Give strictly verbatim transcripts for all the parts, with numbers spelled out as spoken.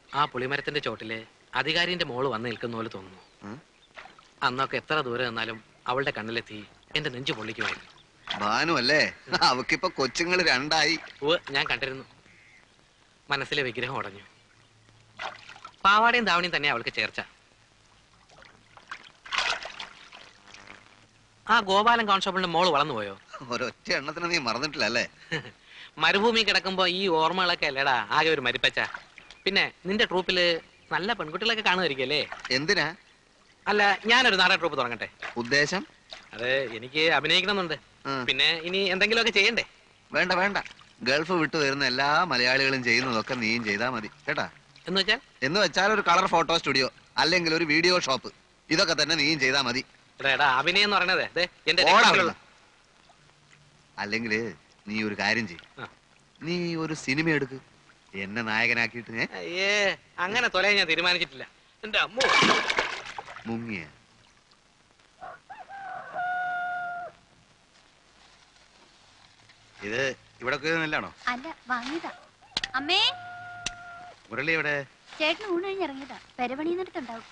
ആ പുളിമരത്തിന്റെ ചോട്ടില് അധികാരിന്റെ മോള് വന്ന് നിൽക്കുന്ന പോലെ തോന്നുന്നു. അന്നൊക്കെ എത്ര ദൂരെ നിന്നാലും അവളുടെ കണ്ണിലെത്തി എന്റെ നെഞ്ചു പൊള്ളിക്കുമായിരുന്നു. ഭാനു അല്ലേ? അവക്കിപ്പോ കൊച്ചുങ്ങൾ രണ്ടായി. ഞാൻ കണ്ടിരുന്നു. മനസ്സിലെ വിഗ്രഹം ഉടഞ്ഞു. പാവാടയും ധാവണിയും തന്നെ അവൾക്ക് ചേർച്ച. ആ ഗോപാലൻ കോൺസ്റ്റബിളിന്റെ മോള് വളർന്നുപോയോ? ഒരൊറ്റ എണ്ണത്തിന് നീ മറന്നിട്ടില്ല അല്ലേ? മരുഭൂമി കിടക്കുമ്പോ ഈ ഓർമ്മകളൊക്കെ അല്ലേടാ ആകെ ഒരു മരിപ്പച്ച. പിന്നെ നിന്റെ ട്രൂപ്പില് നല്ല പെൺകുട്ടികളൊക്കെ കാണുമായിരിക്കല്ലേ? എന്തിനാ? അല്ല, ഞാനൊരു നാടക ട്രൂപ്പ് തുടങ്ങട്ടെ. ഉദ്ദേശം? അത് എനിക്ക് അഭിനയിക്കണമെന്നുണ്ട്. പിന്നെ ഇനി എന്തെങ്കിലുമൊക്കെ ചെയ്യണ്ടേ? വേണ്ട വേണ്ട, ഗൾഫ് വിട്ടു വരുന്ന എല്ലാ മലയാളികളും ചെയ്യുന്നതൊക്കെ നീയും ചെയ്താ മതി കേട്ടാ. എന്ന് വെച്ചാൽ? എന്ന് വെച്ചാൽ ഒരു കളർ ഫോട്ടോ സ്റ്റുഡിയോ അല്ലെങ്കിൽ ഒരു വീഡിയോ ഷോപ്പ്, ഇതൊക്കെ തന്നെ നീയും ചെയ്താ മതി. അഭിനയം എന്ന് പറയണത് അല്ലെങ്കിൽ നീ ഒരു കാര്യം ചെയ്യും, നീ ഒരു സിനിമ എടുക്ക്, എന്നെ നായകനാക്കിയിട്ട്. ഏ അങ്ങനെ തൊലയാൻ ഞാൻ തീരുമാനിച്ചിട്ടില്ല. എന്റെ അമ്മ മുങ്ങിയ ഇത് ഇവിടെ നെല്ലാണോ? അല്ല, വാങ്ങിയതാ. അമ്മേ, മുരളി എവിടെ? ചേട്ടന് ഊണ് കഴിഞ്ഞ് ഇറങ്ങിയതാ. പെരപണിന്നിടത്തുണ്ടാവും.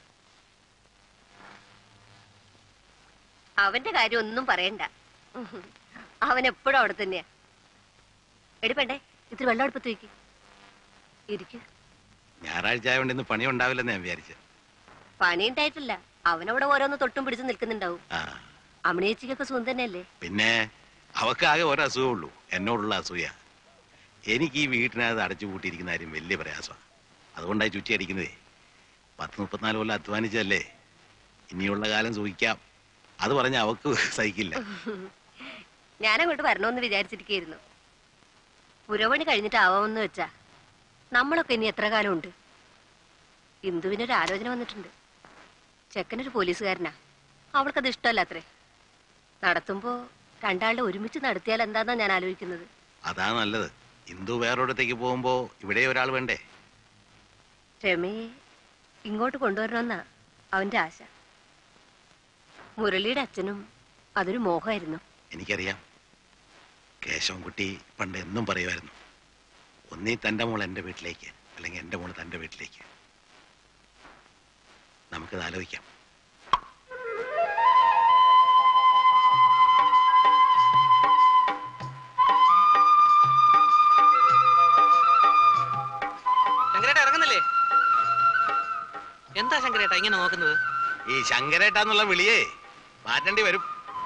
അവന്റെ കാര്യം ഒന്നും പറയണ്ട, അവൻ എപ്പോഴും അവിടെ തന്നെയാ. എടിപ്പണ്ടേ, ഇത്തിരി വെള്ളം അടുപ്പത്ത് വയ്ക്ക്. ഇരിക്കു. ഞായറാഴ്ച ആയതുകൊണ്ട് ഇന്ന് പണി ഉണ്ടാവില്ലെന്ന് ഞാൻ വിചാരിച്ചു. പണി ഉണ്ടായിട്ടില്ല, അവനവിടെ ഓരോന്ന് തൊട്ടും പിടിച്ച് നിൽക്കുന്നുണ്ടാവും. അമ്മണിയേച്ചിക്കൊക്കെ സുഖം തന്നെയല്ലേ? പിന്നെ അവക്ക് ആകെ ഒരു അസുഖമുള്ളൂ, എന്നോടുള്ള അസൂയ. എനിക്ക് ഈ വീട്ടിനകത്ത് അടച്ചു കൂട്ടിയിരിക്കുന്ന കാര്യം വലിയ പ്രയാസമാണ്. അതുകൊണ്ടായി ചുറ്റി അടിക്കുന്നതേ. പത്ത് മുപ്പത്തിനാല് കൊല്ലം അധ്വാനിച്ചല്ലേ, ഇനിയുള്ള കാലം സൂഹിക്കാം. അത് പറഞ്ഞ അവക്ക് സഹിക്കില്ല. ഞാനങ്ങോട്ട് വരണമെന്ന് വിചാരിച്ചിരിക്കുന്നു. പുരവണി കഴിഞ്ഞിട്ടാവാമെന്ന് വെച്ചാ നമ്മളൊക്കെ ഇനി എത്ര കാലം ഉണ്ട്? ഇന്ദുവിനൊരു ആലോചന വന്നിട്ടുണ്ട്. ചെക്കനൊരു പോലീസുകാരനാ, അവൾക്കത് ഇഷ്ടമല്ല അത്രേ. നടത്തുമ്പോ രണ്ടാളുടെ ഒരുമിച്ച് നടത്തിയാൽ എന്താന്നാ ഞാൻ ആലോചിക്കുന്നത്. അതാ നല്ലത്. ഇന്ദു വേറൊരിടത്തേക്ക് പോകുമ്പോ ഇവിടെ ഒരാൾ വേണ്ടേ? രമയെ ഇങ്ങോട്ട് കൊണ്ടുവരണമെന്നാ അവന്റെ ആശ. മുരളിയുടെ അച്ഛനും അതൊരു മോഹമായിരുന്നു. എനിക്കറിയാം. കേശവൻകുട്ടി പണ്ട് എന്നും പറയുമായിരുന്നു, ഒന്നീ തൻ്റെ മോൾ എൻ്റെ വീട്ടിലേക്ക്, അല്ലെങ്കിൽ എൻ്റെ മോൾ തൻ്റെ വീട്ടിലേക്ക്. നമുക്കത് ആലോചിക്കാം. ഇറങ്ങുന്നില്ലേ? എന്താ ശങ്കരേട്ടാ ഇങ്ങനെ നോക്കുന്നത്? ഈ ശങ്കരേട്ടാന്നുള്ള വിളിയേ മാറ്റേണ്ടി വരും.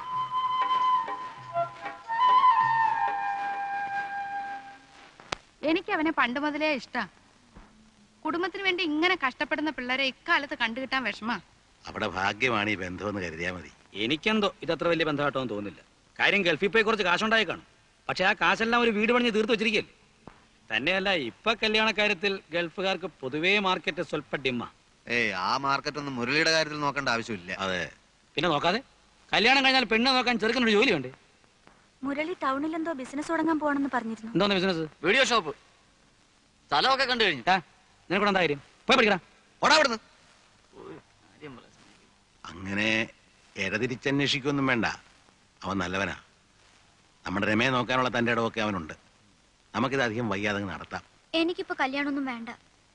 എനിക്ക് അവനെ പണ്ട് മുതലേ ഇഷ്ടാ. കുടുംബത്തിന് വേണ്ടി ഇങ്ങനെ കഷ്ടപ്പെടുന്ന പിള്ളേരെ ഇക്കാലത്ത് കണ്ടുകിട്ടാൻ വിഷമാ. അവിടെ ഭാഗ്യമാണ് ഈ ബന്ധമെന്ന് കരുതിയാ മതി. എനിക്കെന്തോ ഇതത്ര വലിയ ബന്ധമായിട്ടൊന്നും തോന്നുന്നില്ല. കാര്യം ഗൾഫിൽ പോയി കുറച്ച് കാശുണ്ടായി കാണും. പക്ഷെ ആ കാശെല്ലാം ഒരു വീട് പണിഞ്ഞ് തീർത്ത് വെച്ചിരിക്കല്ലേ. തന്നെയല്ല, ഇപ്പൊ കല്യാണക്കാര്യത്തിൽ ഗൾഫുകാർക്ക് പൊതുവേ മാർക്കറ്റ് സ്വല്പ ഡിമ്മ. ഏയ്, ആ മാർക്കറ്റ് ഒന്നും മുരളിയുടെ കാര്യത്തിൽ നോക്കേണ്ട ആവശ്യമില്ല. അതെ, പിന്നെ നോക്കാതെ കല്യാണം കഴിഞ്ഞാൽ പെണ്ണ് നോക്കാൻ ചെറുക്കനൊരു ജോലി വേണ്ടേ? മുരളി ടൗണിൽ എന്തോ ബിസിനസ് തുടങ്ങാൻ പോകണമെന്ന് പറഞ്ഞിരുന്നു. എന്തോന്ന് ബിസിനസ്? Video shop. സ്ഥലമൊക്കെ കണ്ടു കഴിഞ്ഞു. നിനക്കൂടെ എന്താ കാര്യം? പോയി പഠിക്കടാ. ഓടാവിടുന്ന്. അങ്ങനെ ഇടതിരിച്ചന്വേഷിക്കൊന്നും വേണ്ട. അവൻ നല്ലവനാ. നമ്മുടെ രമയെ നോക്കാനുള്ള തന്റെ ഇടമൊക്കെ അവനുണ്ട്. നമുക്കിത് അധികം വയ്യാതെ നടത്താം. എനിക്കിപ്പോ കല്യാണമൊന്നും വേണ്ട.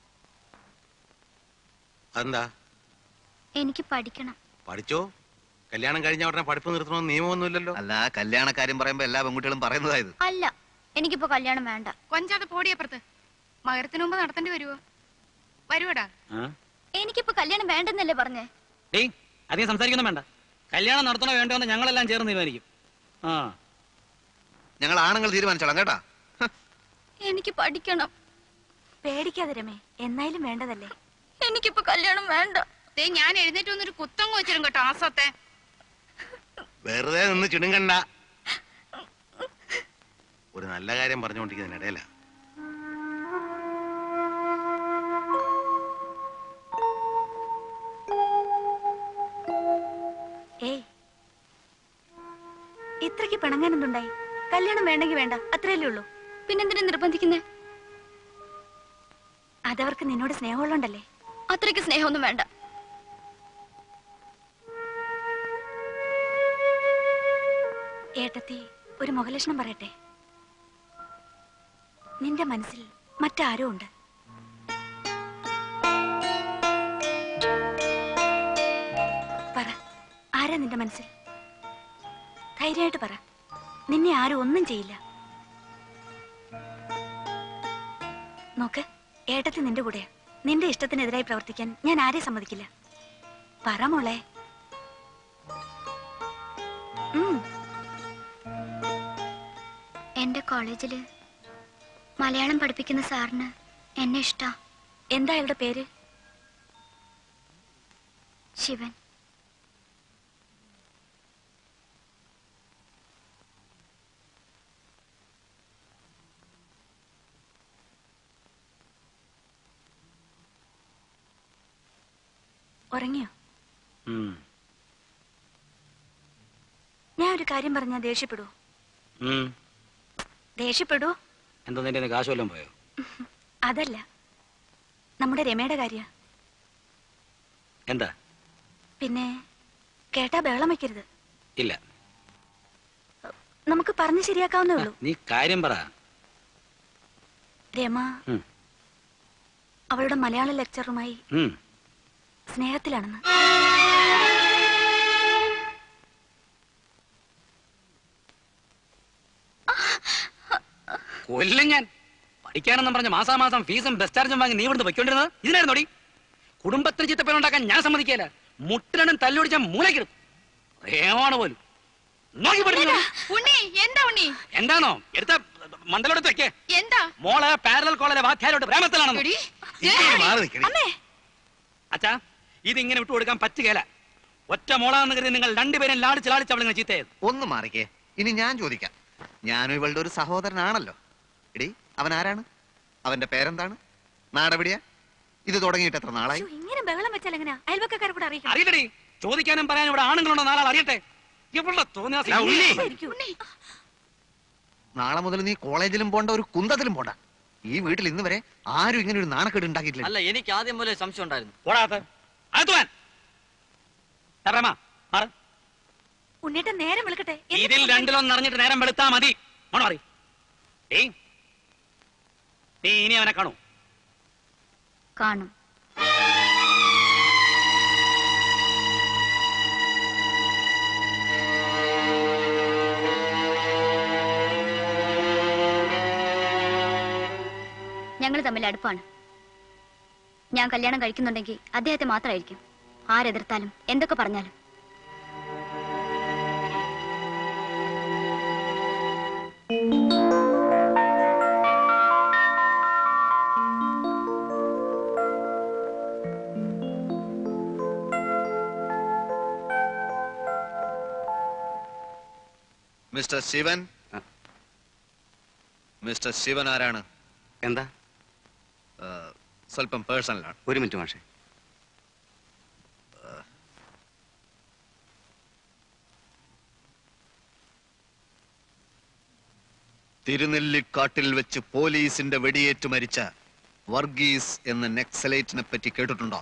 അതെന്താ? എനിക്ക് പഠിക്കണം. പഠിച്ചോ. കല്യാണം കഴിഞ്ഞ ഉടനെ പഠിപ്പ് നിർത്തണമെന്ന് നിയമമൊന്നുമില്ലല്ലോ. അല്ല, കല്യാണക്കാര്യം പറയുമ്പോ എല്ലാ പെൺകുട്ടികളും പറയുന്നതായത്. അല്ല, എനിക്കിപ്പോ കല്യാണം വേണ്ട. കൊഞ്ചാതെ പോടിയപ്പുറത്ത്. മകരത്തിന് മുമ്പ് നടത്തേണ്ടി വരുവോ? വരുവടാ. എനിക്കിപ്പോ കല്യാണം വേണ്ടെന്നല്ലേ പറഞ്ഞേ? അധികം സംസാരിക്കൊന്നും വേണ്ട. കല്യാണം നടത്തണോ വേണ്ടോ എന്ന് ഞങ്ങളെല്ലാം ചേർന്ന് തീരുമാനിക്കും. ആ, ഞങ്ങൾ ആണുങ്ങൾ തീരുമാനിച്ചോളാം കേട്ടാ. എനിക്ക് പഠിക്കണം. പേടിക്കാതെ രമേ, എന്നായാലും വേണ്ടതല്ലേ. എനിക്കിപ്പോ കല്യാണം വേണ്ട. ഞാൻ എഴുന്നേറ്റ് വന്നൊരു കുത്തങ്ങ് വെച്ചിരും കേട്ടോ ആസത്തെ. വെറുതെ നിന്ന് ചിണുങ്ങണ്ട. ഒരു നല്ല കാര്യം പറഞ്ഞുകൊണ്ടിരിക്കുന്നതിനിടയില. ഏയ്, ഇത്രയ്ക്ക് പിണങ്ങാൻ എന്തുണ്ടായി? കല്യാണം വേണ്ടെങ്കിൽ വേണ്ട, അത്രയല്ലേ ഉള്ളൂ. പിന്നെന്തിനാ നിർബന്ധിക്കുന്നേ? അതവർക്ക് നിന്നോട് സ്നേഹമുള്ളണ്ടല്ലേ. അത്രയ്ക്ക് സ്നേഹമൊന്നും വേണ്ട. ഏട്ടത്തി, ഒരു മുഖലക്ഷണം പറയട്ടെ. നിന്റെ മനസ്സിൽ മറ്റാരോ ഉണ്ട്. മനസ്സിൽ? ധൈര്യമായിട്ട് പറ, നിന്നെ ആരും ഒന്നും ചെയ്യില്ല. നോക്ക്, ഏട്ടത്തി നിന്റെ കൂടെയാ. നിന്റെ ഇഷ്ടത്തിനെതിരായി പ്രവർത്തിക്കാൻ ഞാൻ ആരെയും സമ്മതിക്കില്ല. പറ മോളെ. എന്റെ കോളേജില് മലയാളം പഠിപ്പിക്കുന്ന സാറിന് എന്നെ ഇഷ്ടാ. എന്താ അയാളുടെ പേര്? ശിവൻ. ഉറങ്ങിയോ? ഞാൻ ഒരു കാര്യം പറഞ്ഞാ ദേഷ്യപ്പെടൂ? ദേഷ്യപ്പെടൂ? എന്താ നിന്റെ കാശ് വല്ലതും പോയോ? അതല്ല, നമ്മുടെ രമയുടെ കാര്യ. എന്താ? പിന്നെ കേട്ടാ ബഹളം വയ്ക്കരുത്. ഇല്ല, നമുക്ക് പറഞ്ഞു ശരിയാക്കാവുന്നേ ഉള്ളൂ. നീ കാര്യം പറ. രമ അവളുടെ മലയാള ലെക്ചറുമായി സ്നേഹത്തിലാണെന്ന്. കൊല്ലും ഞാൻ. പഠിക്കാനെന്നും പറഞ്ഞ മാസാമാസം ഫീസും ബസ് ചാർജും വാങ്ങി നീ ഇവിടുന്ന് വെക്കൊണ്ടിരുന്നത് ഇതിനായിരുന്നോടി? കുടുംബത്തിന് ചിത്തപ്പേരുണ്ടാക്കാൻ ഞാൻ സമ്മതിക്കില്ല. മുട്ടിനും തല്ലുപിടിച്ച മൂലക്കിടും. പ്രേമാണ് പോലും. എന്താണോ എടുത്ത മണ്ടലോടത്ത് വെക്കേ? എന്താ മോള് പാരലൽ കോളേജിലെ വാധ്യാരോട് പ്രേമത്തിലാണെന്ന്. അച്ഛാ, ഇതിങ്ങനെ വിട്ടുകൊടുക്കാൻ പറ്റുകയില്ല. ഒറ്റ മോളാന്ന് കരുതി നിങ്ങൾ രണ്ടുപേരും ലാടിച്ച് ലാടിച്ച് അവളിങ്ങനെ ചീത്തയത്. ഒന്ന് മാറിക്കേ. ഇനി ഞാൻ ചോദിക്കാം. ഞാനും ഇവളുടെ ഒരു സഹോദരനാണല്ലോ. എടി, അവൻ ആരാണ്? അവന്റെ പേരെന്താണ്? നാടെവിടെയാ? ഇത് തുടങ്ങിയിട്ട് എത്ര നാളായി? ഇങ്ങനെ ബഹളം വെച്ചാൽ എങ്ങനെയാ അയൽവക്കാരെ കൂടെ അറിയിക്കണം? അറിയട്ടെടി, ചോദിക്കാനും പറയാനും ഇവിടെ ആണുങ്ങളുണ്ടോ? നാലാൾ അറിയട്ടെ. ഇവളുടെ തോന്നിയ നാളെ മുതൽ നീ കോളേജിലും പോണ്ട, ഒരു കുന്തത്തിലും പോണ്ട. ഈ വീട്ടിൽ ഇന്ന് വരെ ആരും ഇങ്ങനെ ഒരു നാണക്കേട് ഉണ്ടാക്കിയിട്ടില്ല. അല്ല, എനിക്ക് ആദ്യം പോലെ സംശയം ഉണ്ടായിരുന്നു. ഉണ്ണിട്ട് നേരം വിളിക്കട്ടെ. ഇതിൽ രണ്ടിലൊന്നും അറിഞ്ഞിട്ട് നേരം വെളുത്താ മതി. മോണോ അറി നീ ഇനി അവനെ കാണൂ? കാണും. ഞങ്ങൾ തമ്മിൽ അടുപ്പാണ്. ഞാൻ കല്യാണം കഴിക്കുന്നുണ്ടെങ്കിൽ അദ്ദേഹത്തെ മാത്രമായിരിക്കും. ആരെതിർത്താലും എന്തൊക്കെ പറഞ്ഞാലും. മിസ്റ്റർ ശിവൻ. മിസ്റ്റർ ശിവൻ ആരാണ്? എന്താ? സ്വല്പം പേഴ്സണലാണ്. ഒരു മിനിറ്റ് മാഷേ. തിരുനെല്ലിക്കാട്ടിൽ വെച്ച് പോലീസിന്റെ വെടിയേറ്റ് മരിച്ച വർഗീസ് എന്ന നെക്സലൈറ്റിനെ പറ്റി കേട്ടിട്ടുണ്ടോ?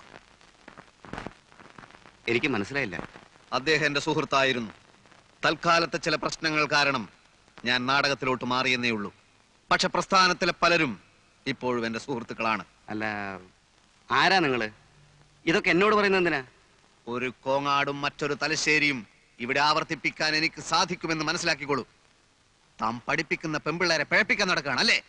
എനിക്ക് മനസ്സിലായില്ല. അദ്ദേഹം എന്റെ സുഹൃത്തായിരുന്നു. തൽക്കാലത്തെ ചില പ്രശ്നങ്ങൾ കാരണം ഞാൻ നാടകത്തിലോട്ട് മാറിയെന്നേ ഉള്ളൂ. പക്ഷെ പ്രസ്ഥാനത്തിലെ പലരും ഇപ്പോഴും എന്റെ സുഹൃത്തുക്കളാണ്. അല്ല, ആരാ നിങ്ങള്? ഇതൊക്കെ എന്നോട് പറയുന്നത് എന്തിനാ? ഒരു കോങ്ങാടും മറ്റൊരു തലശ്ശേരിയും ഇവിടെ ആവർത്തിപ്പിക്കാൻ എനിക്ക് സാധിക്കുമെന്ന് മനസ്സിലാക്കിക്കോളൂ. താൻ പഠിപ്പിക്കുന്ന പെമ്പിള്ളേരെ പിഴപ്പിക്കാൻ നടക്കുകയാണ് അല്ലേ?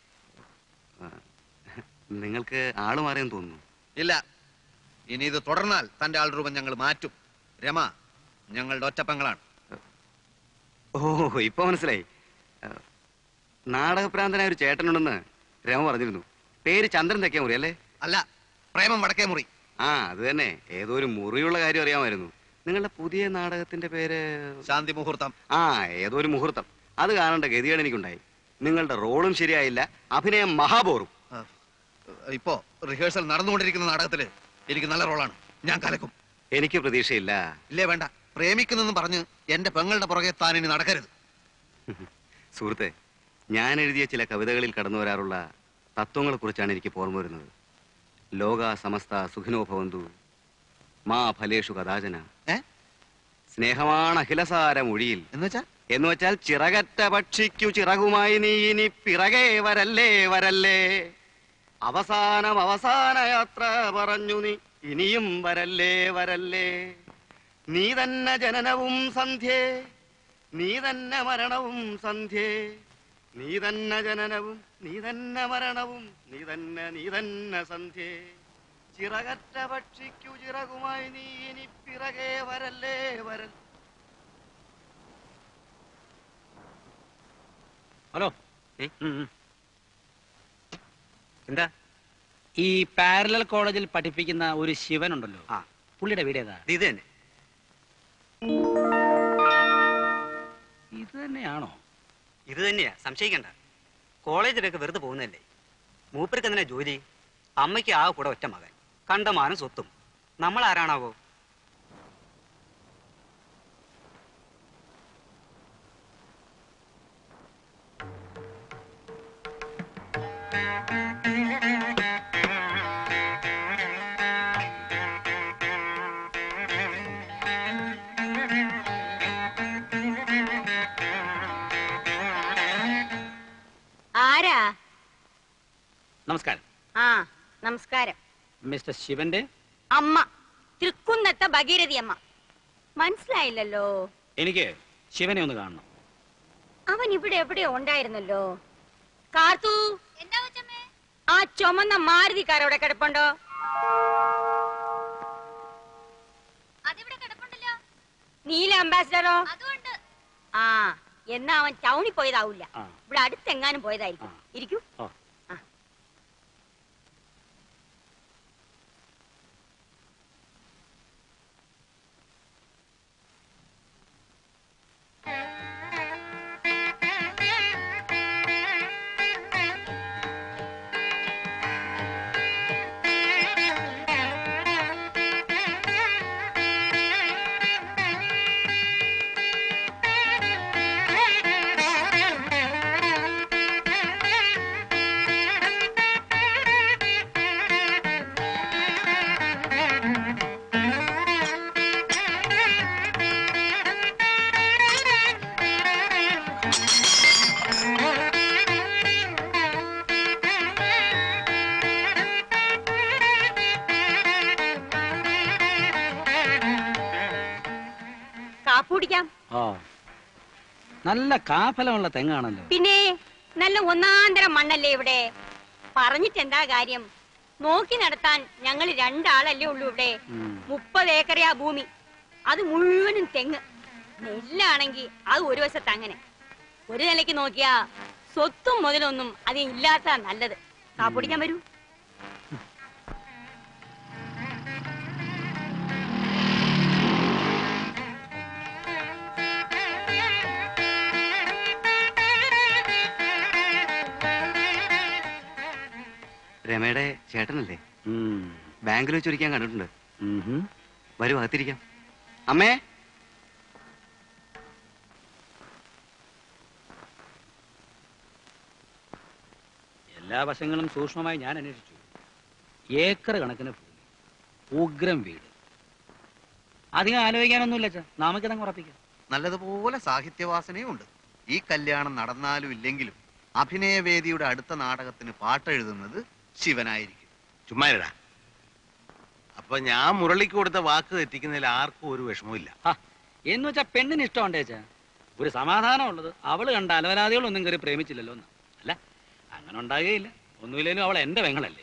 നിങ്ങൾക്ക് ആള് മാറിയെന്ന് തോന്നുന്നു. ഇല്ല, ഇനി ഇത് തുടർന്നാൽ തന്റെ ആൾ രൂപം ഞങ്ങൾ മാറ്റും. രമ ഞങ്ങളുടെ ഒറ്റപ്പങ്ങളാണ്. ഓ, ഇപ്പൊ മനസ്സിലായി. നാടകപ്രാന്തനായ ഒരു ചേട്ടനുണ്ടെന്ന് രമ പറഞ്ഞിരുന്നു. പേര് ചന്ദ്രൻ തെക്കേ മുറി അല്ലേ? അല്ല, പ്രേമം വടക്കേ മുറി. ആ, അത് തന്നെ. ഏതോ ഒരു മുറിയുള്ള കാര്യം അറിയാമായിരുന്നു. നിങ്ങളുടെ പുതിയ നാടകത്തിന്റെ പേര്? ശാന്തി മുഹൂർത്തം. ആ, ഏതോ ഒരു മുഹൂർത്തം. അത് കാണേണ്ട ഗതികേട് എനിക്കുണ്ടായി. നിങ്ങളുടെ റോളും ശരിയായില്ല, അഭിനയം മഹാബോറും. ഇപ്പോ റിഹേഴ്സൽ നടന്നുകൊണ്ടിരിക്കുന്ന നാടകത്തില് എനിക്ക് നല്ല റോളാണ്. ഞാൻ കലക്കും. എനിക്ക് പ്രതീക്ഷയില്ല. ഇല്ലേ, വേണ്ട. പ്രേമിക്കുന്നെന്ന് പറഞ്ഞ് എന്റെ പെങ്ങളുടെ പുറകെ താൻ ഇനി നടക്കരുത്. സുഹൃത്തെ, ഞാൻ എഴുതിയ ചില കവിതകളിൽ കടന്നു വരാറുള്ള തത്വങ്ങളെ കുറിച്ചാണ് എനിക്ക് ഓർമ്മ വരുന്നത്. ലോക സമസ്ത സുഖിനോ ഭവന്തു, മാ ഫലേഷു കഥാചന. സ്നേഹമാണ് അഖിലസാര മൊഴിയിൽ എന്ന് വെച്ചാൽ ചിറകറ്റ പക്ഷിക്കു ചിറകുമായി നീ ഇനി പിറകെ വരല്ലേ വരല്ലേ. അവസാനം അവസാന യാത്ര പറഞ്ഞു നീ ഇനിയും വരല്ലേ വരല്ലേ. നീ തന്നെ ജനനവും സന്ധ്യേ, നീ തന്നെ മരണവും സന്ധ്യേ, നീ തന്നെ ജനനവും നീ തന്നെ മരണവും നീ തന്നെ നീ തന്നെ സന്ധ്യേ. ചിറകറ്റ പക്ഷിക്കു ചിറകുമായി നീ ഇനി പിറകെ വരല്ലേ വരൽ. ഹലോ. എന്താ? ഈ പാരലൽ കോളേജിൽ പഠിപ്പിക്കുന്ന ഒരു ശിവനുണ്ടല്ലോ, ആ പുള്ളിയുടെ വീട് ഏതാ? ഇത് തന്നെ. ഇത് തന്നെയാണോ? ഇത് തന്നെയാ, സംശയിക്കണ്ട. കോളേജിലൊക്കെ വെറുതെ പോകുന്നതല്ലേ. മൂപ്പർക്ക് എന്തിനാ ജോലി? അമ്മയ്ക്ക് ആ കൂടെ ഒറ്റ മകൻ, കണ്ടമാനം സ്വത്തും. നമ്മൾ ആരാണാവോ? ആരാ? നമസ്കാരം. ആ നമസ്കാരം. മിസ്റ്റർ ശിവന്റെ അമ്മ, തൃക്കുന്നത്തെ ഭഗീരഥി അമ്മ. മനസ്സിലായില്ലല്ലോ. എനിക്ക് ശിവനെ ഒന്ന് കാണണം. അവൻ ഇവിടെ എവിടെയോ ഉണ്ടായിരുന്നല്ലോ. കാർത്തു, ആ ചുമന്ന മാരുതിക്കാർ അവിടെ കിടപ്പുണ്ടോ? നീല അംബാസിഡറോ? ആ, എന്നാ അവൻ ടൗണിൽ പോയതാവൂല, ഇവിടെ അടുത്തെങ്ങാനും പോയതായിരിക്കും. ഇരിക്കൂ. നല്ല കാഫലമുള്ള തെങ്ങാണല്ലോ. പിന്നെ നല്ല ഒന്നാന്തരം മണ്ണല്ലേ ഇവിടെ. പറഞ്ഞിട്ട് എന്താ കാര്യം? നോക്കി നടത്താൻ ഞങ്ങൾ രണ്ടാളല്ലേ ഉള്ളൂ ഇവിടെ. മുപ്പത് ഏക്കറിയാ ഭൂമി, അത് മുഴുവനും തെങ്ങ്. നെല്ലാണെങ്കിൽ അത് ഒരു വശത്ത്. അങ്ങനെ ഒരു നിലയ്ക്ക് നോക്കിയാ സ്വത്തും മുതലൊന്നും അത് ഇല്ലാത്ത നല്ലത്. കാപ്പിടിക്കാൻ വരൂ. രമയുടെ ചേട്ടനല്ലേ? ബാങ്കിൽ വെച്ചൊരിക്കാൻ കണ്ടിട്ടുണ്ട്. വരൂ, അകത്തിരിക്കാം. അമ്മേ, എല്ലാ വശങ്ങളും സൂക്ഷ്മമായി ഞാൻ അന്വേഷിച്ചു. ഏക്കർ കണക്കിന് ഭൂമി, ഉഗ്രം വീട്. അധികം ആലോചിക്കാനൊന്നുമില്ല അച്ഛാ, നമുക്കിതങ്ങ് ഉറപ്പിക്കാം. നല്ലതുപോലെ സാഹിത്യവാസനയും ഉണ്ട്. ഈ കല്യാണം നടന്നാലും ഇല്ലെങ്കിലും അഭിനയവേദിയുടെ അടുത്ത നാടകത്തിന് പാട്ടെഴുതുന്നത് ശിവനായിരിക്കും. ചുമ്മാരടാ. അപ്പൊ ഞാൻ മുരളിക്ക് കൊടുത്ത വാക്ക് തെറ്റിക്കുന്നതിൽ ആർക്കും ഒരു വിഷമമില്ല. എന്ന് വെച്ചാ പെണ്ണിന് ഇഷ്ടമുണ്ടേ അച്ഛാ. ഒരു സമാധാനം ഉള്ളത് അവള് കണ്ട അലവരാതികളൊന്നും കയറി പ്രേമിച്ചില്ലല്ലോ എന്ന്. അല്ല, അങ്ങനെ ഉണ്ടാകുകയില്ല. ഒന്നുമില്ലേലും അവൾ എന്റെ പെങ്ങളല്ലേ.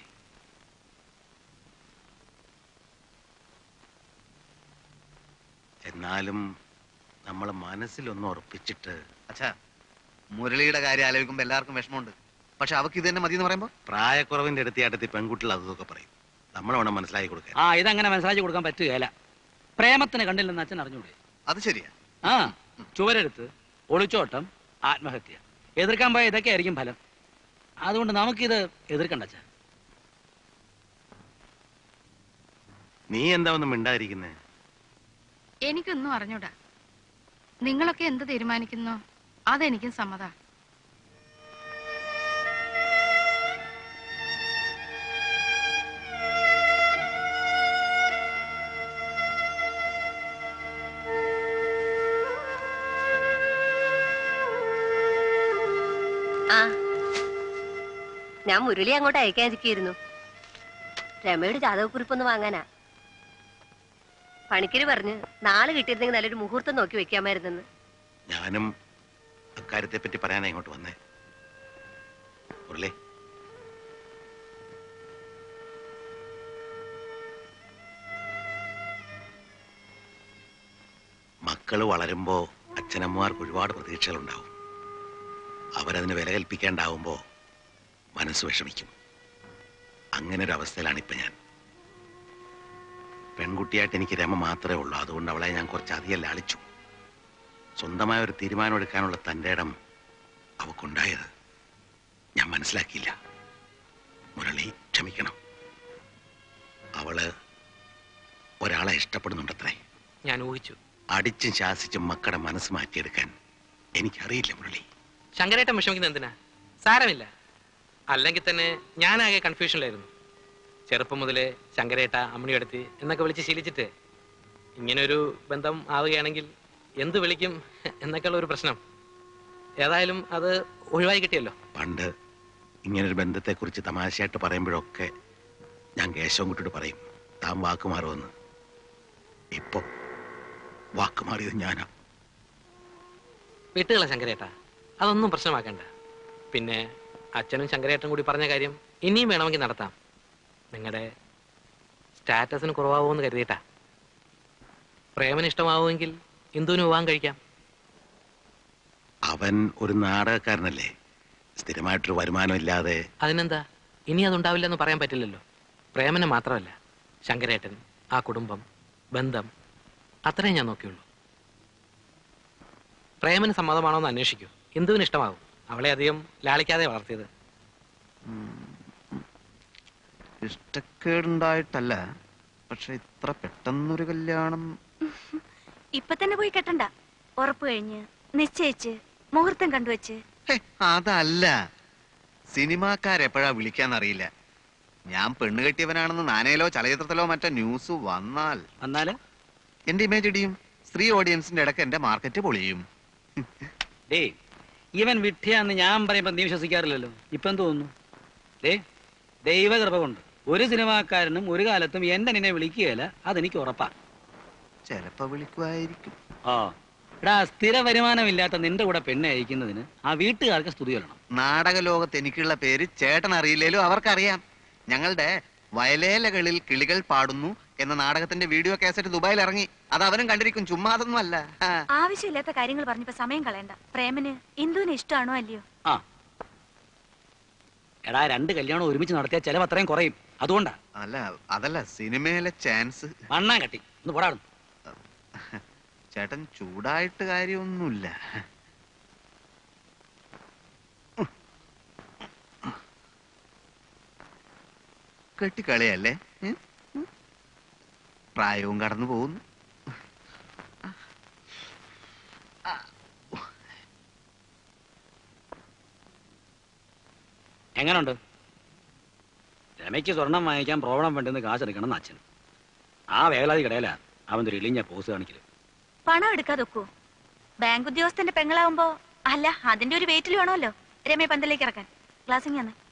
എന്നാലും നമ്മളെ മനസ്സിലൊന്ന് ഉറപ്പിച്ചിട്ട്. അച്ഛാ, മുരളിയുടെ കാര്യം ആലോചിക്കുമ്പോ എല്ലാവർക്കും വിഷമമുണ്ട്. പക്ഷെ അവക്ക് ഇത് തന്നെ മതി എന്ന് പറയുമ്പോ പ്രായക്കുറവിന്റെ അടുത്തിയാട്ടത്തിൽ പെൺകുട്ടികൾ അതൊക്കെ പറയും. നമ്മൾ വേണം മനസ്സിലാക്കി കൊടുക്കാൻ. ആ, ഇതങ്ങനെ മനസ്സിലാക്കി കൊടുക്കാൻ പറ്റുകയല്ല. പ്രേമത്തിന് കണ്ടില്ലെന്ന് അച്ഛൻ അറിഞ്ഞൂടെ? അത് ശരിയാ. ആ, ചുവരെടുത്ത്, ഒളിച്ചോട്ടം, ആത്മഹത്യ, എതിർക്കാൻ പോയ ഇതൊക്കെ ആയിരിക്കും ഫലം. അതുകൊണ്ട് നമുക്കിത് എതിർക്കണ്ട അച്ഛാ. നീ എന്താ ഒന്നും മിണ്ടായിരിക്കുന്നേ? എനിക്കൊന്നും അറിഞ്ഞൂടാ. നിങ്ങളൊക്കെ എന്ത് തീരുമാനിക്കുന്നോ അതെനിക്കും സമ്മതാ. ആ, ഞാൻ മുരളി അങ്ങോട്ട് അയക്കാതിരിക്കുന്നു. രമയുടെ ജാതകക്കുറിപ്പൊന്ന് വാങ്ങാനാ. പണിക്കര് പറഞ്ഞ് നാളെ കിട്ടിയിരുന്നെങ്കിൽ നല്ലൊരു മുഹൂർത്തം നോക്കി വെക്കാമായിരുന്നെന്ന്. ഞാനും അക്കാര്യത്തെ പറ്റി പറയാനാ ഇങ്ങോട്ട് വന്നേ. മുരളി, മക്കള് വളരുമ്പോ അച്ഛനമ്മമാർക്ക് ഒരുപാട് പ്രതീക്ഷകളുണ്ടാവും. അവരതിന് വില കൽപ്പിക്കാണ്ടാവുമ്പോ മനസ്സ് വിഷമിക്കും. അങ്ങനെ ഒരു അവസ്ഥയിലാണ് ഇപ്പൊ ഞാൻ. പെൺകുട്ടിയായിട്ട് എനിക്ക് രമ മാത്രമേ ഉള്ളൂ. അതുകൊണ്ട് അവളെ ഞാൻ കുറച്ചധികം ലാളിച്ചു. സ്വന്തമായ ഒരു തീരുമാനം എടുക്കാനുള്ള തൻ്റെ ഇടം അവക്കുണ്ടായത് ഞാൻ മനസ്സിലാക്കിയില്ല. മുരളി ക്ഷമിക്കണം. അവള് ഒരാളെ ഇഷ്ടപ്പെടുന്നുണ്ടത്രേ. ഞാൻ ഊഹിച്ചു. അടിച്ചും ശാസിച്ചും മക്കളുടെ മനസ്സ് മാറ്റിയെടുക്കാൻ എനിക്കറിയില്ല മുരളി. ശങ്കരേട്ടൻ വിഷമിക്കുന്ന എന്തിനാ? സാരമില്ല. അല്ലെങ്കിൽ തന്നെ ഞാനാകെ കൺഫ്യൂഷനിലായിരുന്നു. ചെറുപ്പം മുതലേ ശങ്കരേട്ട, അമ്മണിയെടുത്ത് എന്നൊക്കെ വിളിച്ച് ശീലിച്ചിട്ട് ഇങ്ങനൊരു ബന്ധം ആവുകയാണെങ്കിൽ എന്ത് വിളിക്കും എന്നൊക്കെയുള്ള ഒരു പ്രശ്നം. ഏതായാലും അത് ഒഴിവായി കിട്ടിയല്ലോ. പണ്ട് ഇങ്ങനൊരു ബന്ധത്തെക്കുറിച്ച് തമാശയായിട്ട് പറയുമ്പോഴൊക്കെ ഞാൻ കേശവൻകുട്ടിയോട് പറയും, താൻ വാക്കുമാറുമെന്ന്. ഇപ്പൊ വാക്കുമാറിയത് ഞാനാ. വിട്ടുകള ശങ്കരേട്ട, അതൊന്നും പ്രശ്നമാക്കണ്ട. പിന്നെ അച്ഛനും ശങ്കരേട്ടനും കൂടി പറഞ്ഞ കാര്യം ഇനിയും വേണമെങ്കിൽ നടത്താം. നിങ്ങളുടെ സ്റ്റാറ്റസിന് കുറവാകുമെന്ന് കരുതിയിട്ടാ. പ്രേമന് ഇഷ്ടമാവുമെങ്കിൽ ഇന്ദുവിന് വിവാഹം കഴിക്കാം. അവൻ ഒരു നാടകക്കാരനല്ലേ, സ്ഥിരമായിട്ടൊരു വരുമാനം ഇല്ലാതെ. അതിനെന്താ, ഇനി അതുണ്ടാവില്ലെന്ന് പറയാൻ പറ്റില്ലല്ലോ. പ്രേമനെ മാത്രമല്ല, ശങ്കരേട്ടൻ, ആ കുടുംബം, ബന്ധം, അത്രയും ഞാൻ നോക്കിയുള്ളൂ. പ്രേമന് സമ്മതമാണോ എന്ന് അന്വേഷിക്കൂ. ഇന്ദുവിന് ഇഷ്ടമാകും. അവളെ അധികം ലാളിക്കാതെ വളർത്തിയത്. ഇഷ്ടക്കേടുണ്ടായിട്ടല്ല, പക്ഷെ ഇത്ര പെട്ടെന്നൊരു കല്യാണം ഇപ്പൊ തന്നെ പോയി കെട്ടണ്ട. ഉറപ്പ് കഴിഞ്ഞ് നിശ്ചയിച്ച് മുഹൂർത്തം കണ്ടുവച്ച്. അതല്ല, സിനിമാക്കാരെപ്പോഴാ വിളിക്കാന്നറിയില്ല. ഞാൻ പെണ്ണ് കെട്ടിയവനാണെന്ന് നാനയിലോ ചലച്ചിത്രത്തിലോ മറ്റോ ന്യൂസ് വന്നാൽ വന്നാല് എന്റെ ഇമേജ് ഇടിയും. സ്ത്രീ ഓഡിയൻസിന്റെ ഇടയ്ക്ക് എന്റെ മാർക്കറ്റ് പൊളിയും. ഡേ, ഇവൻ വിട്ടിയാന്ന് ഞാൻ പറയുമ്പോ നീ വിശ്വസിക്കാറില്ലല്ലോ. ഇപ്പൊ എന്ത് തോന്നുന്നു? ഡേ, ദൈവകൃപ കൊണ്ട് ഒരു സിനിമാക്കാരനും ഒരു കാലത്തും എന്റെ നിന്നെ വിളിക്കുകയില്ല. അതെനിക്ക് ഉറപ്പാ. ചിലപ്പോ വിളിക്കുമായിരിക്കും. ആ എടാ, സ്ഥിര വരുമാനമില്ലാത്ത നിന്റെ കൂടെ പെണ്ണെ അയക്കുന്നതിന് ആ വീട്ടുകാർക്ക് സ്തുതി വരണം. നാടക ലോകത്ത് എനിക്കുള്ള പേര് ചേട്ടൻ അറിയില്ലേലും അവർക്കറിയാം. ഞങ്ങളുടെ വയലേലകളിൽ കിളികൾ പാടുന്നു എന്ന നാടകത്തിന്റെ വീഡിയോ കാസറ്റ് ദുബായിൽ ഇറങ്ങി. അത് അവനും കണ്ടിരിക്കും, ചുമ്മാ അതൊന്നും അല്ല. ആവശ്യമില്ലാത്ത കാര്യങ്ങൾ പറഞ്ഞപ്പോ സമയം കളയണ്ട. പ്രേമന് ഇന്ദുവിന് ഇഷ്ടമാണോ അല്ലയോ? ആ എടാ, രണ്ട് കല്യാണം ഒരുമിച്ച് നടത്തിയ ചെലവ് അത്രയും കുറയും. അതുകൊണ്ടാ. അല്ല, അതല്ല, സിനിമയിലെ ചാൻസ്. മണ്ണാൻ കട്ടി ഒന്ന് പോടാടും. ചേട്ടൻ ചൂടായിട്ട് കാര്യമൊന്നുമില്ല. കെട്ടിക്കളിയല്ലേ, പ്രായവും കടന്നു പോകുന്നു. എങ്ങനുണ്ട്? രമയ്ക്ക് സ്വർണം വാങ്ങിക്കാൻ പ്രോബ്ലം വേണ്ടെന്ന് കാശെടുക്കണം എന്ന് അച്ഛൻ. ആ വേലാതി കിടയിലാ അവൻ ഒരു ഇളിഞ്ഞ പോസ് കാണിക്കല്. പണം എടുക്കാതെ ഒക്കൂ. ബാങ്ക് ഉദ്യോഗസ്ഥന്റെ പെങ്ങളാവുമ്പോ അല്ല, അതിന്റെ ഒരു വെയിറ്റിൽ വേണമല്ലോ രമയെ പന്തലേക്ക് ഇറക്കാൻ. ക്ലാസ്സിങ് ആണ്.